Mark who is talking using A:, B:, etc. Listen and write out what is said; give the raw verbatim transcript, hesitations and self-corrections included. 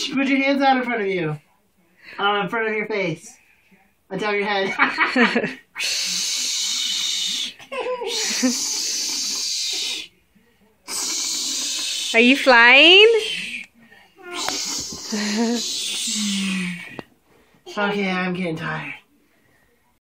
A: Put your hands out in front of you. Uh, in front of your face. On top of your head.
B: Are you flying?
A: Okay, I'm getting tired.